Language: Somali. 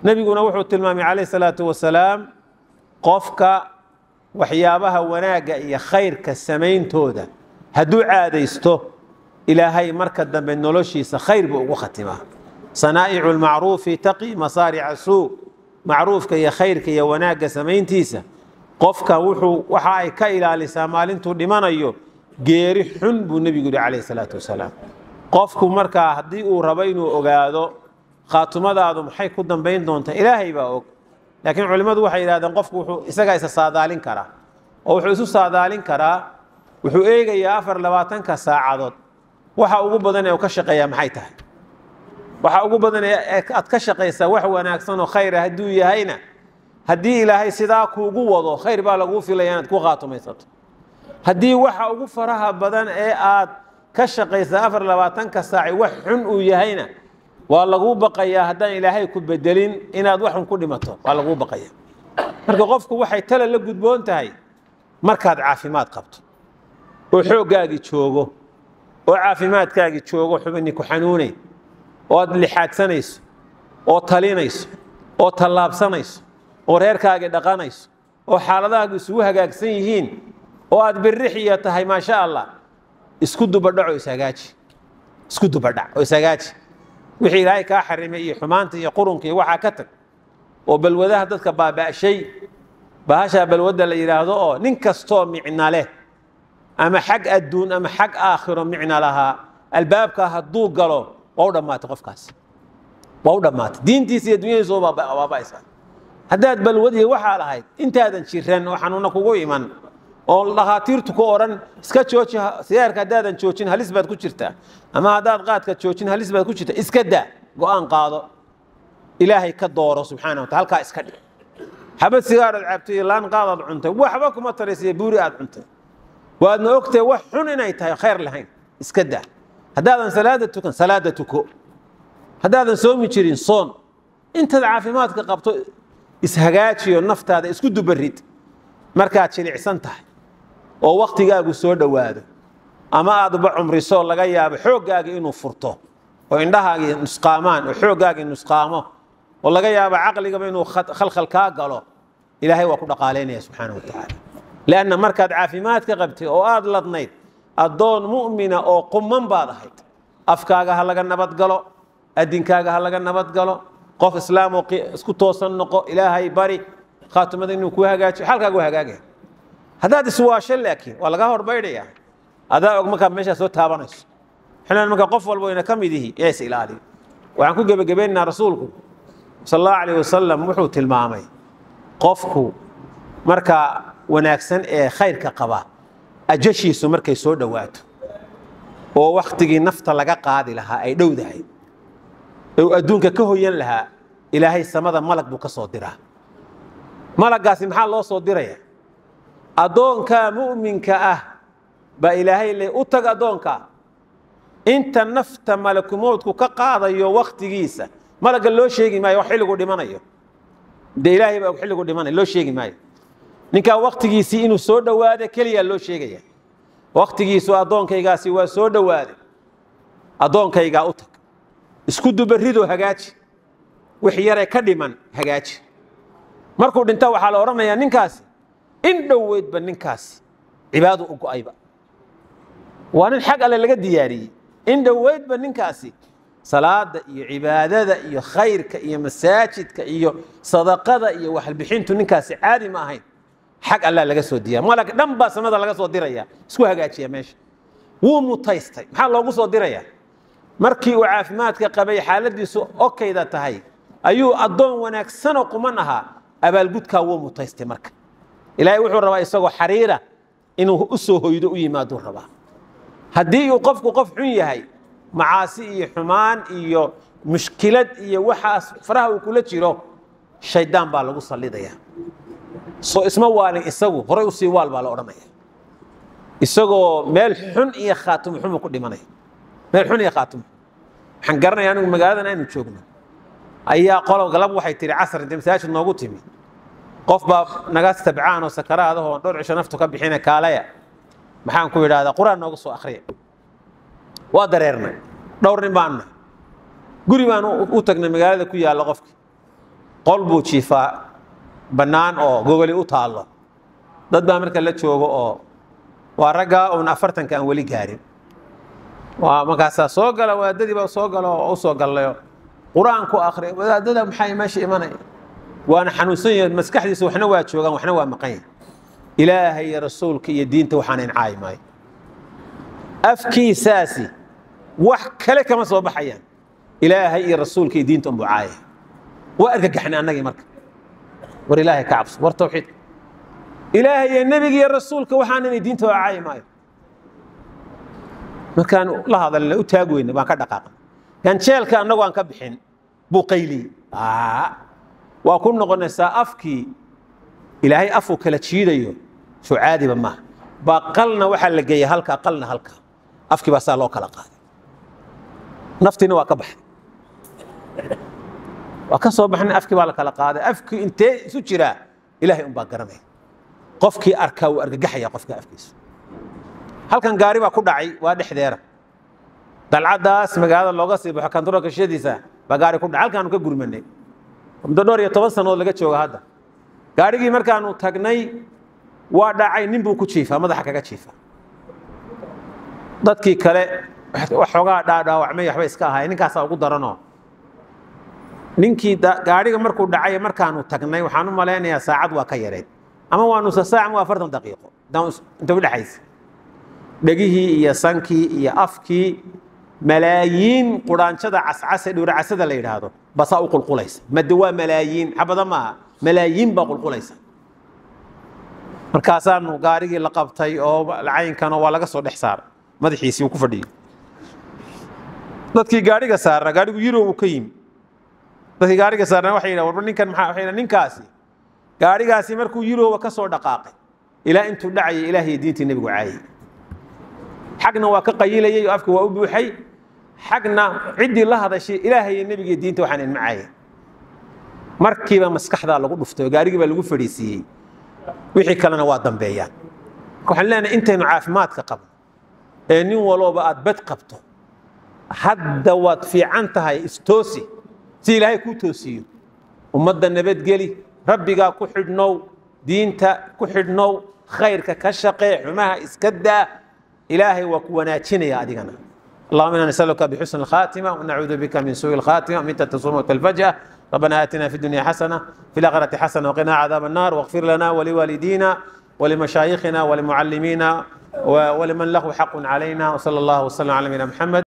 nabiguna wuxuu tilmaamay calayhi salaatu wasalaam qofka waxyaabaha wanaaga iyo khayrka samayntooda hadduu caadaysto ilaahay marka dambe noloshiisa khayr buu ugu khatimaa sanaa'icu lmacruufi taqi masaarica suu macruufka iyo khayrka iyo wanaagga samayntiisa qofka waxa ay ka ilaalisaa maalintuu dhimanayo geeri xun buu nebigu yidhi calayhi salaatu wasalaam qofku markaa haddii uu rabo inuu ogaado khaatumadaadu maxay ku dambayn doontaa ilaahay baa og laakiin culimmadu waxay yidhahdeen qofku wuxuu isagaa isa saadaalin karaa oo wuxuu isu saadaalin karaa wuxuu eegayaa 24 saacadood waxa ugu badan ee uu ka shaqeeyaa maxay tahay waxa ugu badan ee aad ka shaqeysaa wax wanaagsan oo khayr ah hadduu yahayna haddii ilaahay sidaa kuugu wado khayr baa lagu filayaa inaad ku qaatumaysato haddii waxa ugu faraha badan ee aad ka shaqeysaa 24 saac wax xun uu yahayna waa lagu baqayaa haddaan ilaahay ku bedelin inaad wax xun ku dhimato waa lagu baqayaa marka qofku waxay tala la gudboon tahay markaad caafimaad qabto oo xooggaagi joogo oo caafimaadkaagi joogo xubinni ku xanuunay oo aad lixaadsanayso oo talinayso oo tallaabsanayso oo reerkaagi dhaqanayso oo xaaladahaagu isugu hagaagsan yihiin oo aad birrixiya tahay maasha allah isku dubadhaco ishagaaji isku dubadhac oo ishagaaji wixii ilaahay kaa xarimay iyo xumaanta iyo qurunka iyo waxaa ka tag oo balwadaha dadka baaba'shay bahasha balwada la yiraahdo oo nin kastoo micna leh ama xag adduun ama xag aakhiro micna lahaa albaabka hadduu galo waa u dhammaatay qofkaas waa u dhammaatay diintiisa iyo dunyadiisa oo baaba'aysa haddaad balwadii waxaa lahayd intaadan jiran oo xanuuna kugu iman oo dhakhaatiirtu ku oran iska jooji sigaarka haddaadan joojin halis baad ku jirtaa ama haddaad qaadka joojin halis baad ku jirtaa iska daa go'aan qaado ilaahay ka dooro subxaanahu wa taala halkaa iska dhig xabad sigaarad cabtay iyo laan qaadaad cuntay waxba kuma taraysiya buuri aad cuntay waadna ogtay wax xun inay tahay khayr lahayn iska daa haddaadan salaada tukan salaada tuko haddaadan soomi jirin soon intaad caafimaadka qabto ishagaajiyo naftaada isku dubarid markaad jilicsan tahay oo waqtigaagu soo dhowaado ama aadba cumriso laga yaabo xooggaagi inuu furto oo indhahaagi nusqaamaan oo xooggaagi nusqaamo oo laga yaabo caqligaba inuu khalkhal kaa galo ilaahay waa ku dhaqaaleynaya subxaanahu wa tacaala lianna markaad caafimaadka qabtay oo aad ladnayd addoon mu'mina oo qumman baad ahayd afkaaga ha laga nabadgalo addinkaaga ha laga nabadgalo qof islaam oo isku toosan noqo ilaahay bari khaatumada inuu ku hagaajiyo xalkaagu hagaagaya haddaad iswaasho laakiin waa laga horbaydhaya adaa og markaa meeshaa soo taabanayso xillan marka qof walba ina ka mid yihi yaa is ilaaliyo waxaan ku gebagabaynaynaa rasuulku sal allahu calayh wasalam wuxuu tilmaamay qofku markaa wanaagsan ee khayrka qaba ajashiisu markay soo dhowaato oo wakhtigii nafta laga qaadi lahaa ay dhowdahay oo adduunka ka hoyan lahaa ilaahay samada malag buu ka soo diraa malagaasi maxaa loo soo diraya addoonka mu'minka ah baa ilaahay le u tag addoonka inta nafta malakumoodku ka qaadayo wakhtigiisa malaga loo sheegi maayo wax xilligu dhimanayo dee ilaahay baa xilligu dhimanayo loo sheegi maayo ninkaa wakhtigiisii inuu soo dhowaado keliya loo sheegaya wakhtigiisu addoonkaygaasi waa soo dhowaaday addoonkaygaa u tag isku dubaridoo hagaaji wix yaree ka dhiman hagaaji markuu dhinta waxaa la odhanayaa ninkaasi in dhoweydba ninkaasi cibaadu u go'ayba waa nin xag alle laga diyaariyey in dhoweydba ninkaasi salaada iyo cibaadada iyo khayrka iyo masaajidka iyo sadaqada iyo waxbixintu ninkaasi caadi ma ahayn xag alle laga soo diyaa malag dhan baa samada laga soo diraya isku hagaajiya meesha wuu mutaystay maxaa loogu soo diraya markii uu caafimaadka qabay xaaladiisu okayda tahay ayuu addoon wanaagsan oo quman ahaa abaalgudkaa wuu mutaystay marka ilaahay wuxuu rabaa isagoo xariira inuu u soo hoydo u yimaaduu rabaa haddii uu qofku qof xun yahay macaasi iyo xumaan iyo mushkilad iyo waxaas faraha uu kula jiro shaydaan baa lagu sallidaya soo isma waalin isagu horay u sii waal baa la odhanaya isagoo meel xun iyo khaatimo xumu ku dhimanaya meel xun iyo khaatimo waxaan garanayaa anigu magaaladan aynu joogno ayaa qolob galab waxay tiri casar inta masaajid noogu timi qof baa naga tabcaan oo sakaraad oo dhowr cisho naftu ka bixina kaalaya maxaan ku yiraahdaa quraan noogu soo akhriya waa dareernay dhowr nin baan guri baan u tagnay magaalada ku yaala qofkii buu jiifaa bannaan oo gogoli u taallo dad baa marka la joogo oo waa ragga uun 40 aan weli gaarin waa markaasaa soo gala wadaadadii baa soo gala oo u soo gallayo qur-aanku akhriya wadaadada maxay meesha imanaya waana xanuunsan yahay maskaxdiisa waxna waa joogaan waxna waa maqan yahay ilaahay iyo rasuulka iyo diinta waxaan in caayimay afkiisaasi wax kale kama soo baxayaan ilaahay iyo rasuulka iyo diinta umbu caayay waa argagaxna annagii marka war ilaahay ka cabso war tawxiid ilaahay iyo nabiga iyo rasuulka waxaan in diinta waa caayimay markaan la hadalna u taag weyn baan ka dhaqaaqay kan jeelka annagu aan ka bixin buu qayli waa ku noqonaysaa afkii ilaahay afu kala jiidayo soo caadiba ma baqalna waxa la geeyay halka qalna halka afkii baa saa loo kala qaaday naftina waa ka baxay waa ka soo baxnay afkii baa la kala qaaday afkii intee isu jira ilaahay un baa garanay qofkii arkaa uu argagaxaya qofka afkiisa halkan gaari baa ku dhacay waa dhexdeera dalcadaas magaalada looga sii baxo kantaroolka shadiisa baa gaari ku dhacay halkaanu ka gurmanay muddo dhowr iyo 10 sanadood laga jooga hadda gaarigii markaanu tagnay waa dhacay nin buu ku jiifaa madaxa kaga jiifaa dadkii kale waxoogaa dhaawacmay waxba iska ahaay ninkaasaa ugu daranoo ninkii gaariga markuu dhacay markaanu tagnay waxaan u malaynayaa saacad waa ka yareed ama waa nus saac ama 40 daqiiqo inta u dhaxaysa dhagihii iyo sankii iyo afkii malaayiin quraanjada cascas ee dhuuracasada la yiraahdo basa u qulqulaysa mad waa malaayiin xabada ma malaayiin ba qulqulaysa markaasaanu gaarigii la qabtay oo lacaynkana waa laga soo dhex saaray madaxiisii uu ku fadhiyay dadkii gaariga saarna gaarigu yiro uu ka yimi dadkii gaariga saarna waxay yiraahdeen war ninkan maxaa waxay ninkaasi gaarigaasi markuu yiro ka soo dhaqaaqay ilaa intuu dhacay ilaahay diintii nabigu caayay xaqna waa ka qayilayay afka waa u buuxay xaqna cidii la hadashay ilaahay nabiga diinta waxaan in macaayay markiiba maskaxda lagu dhuftay gaarigii baa lagu fadhiisiyay wixii kalena waa dambeeyaan waxaan leenahay intaynu caafimaadka qabno ee nin walba aad bad qabto hadda waad fiican tahay istoosi si ilaahay ku toosiyo ummadda nabadgeli rabbiga ku xidhnow diinta ku xidhnow khayrka ka shaqee xumaha iska daa إلهي وكوناتشيني يا أدينا اللهم إنا نسألك بحسن الخاتمة ونعوذ بك من سوء الخاتمة ومن تصوم الفجأة ربنا آتنا في الدنيا حسنة في الآخرة حسنة وقنا عذاب النار واغفر لنا ولوالدينا ولمشايخنا ولمعلمينا ولمن له حق علينا وصلى الله وسلم على نبينا محمد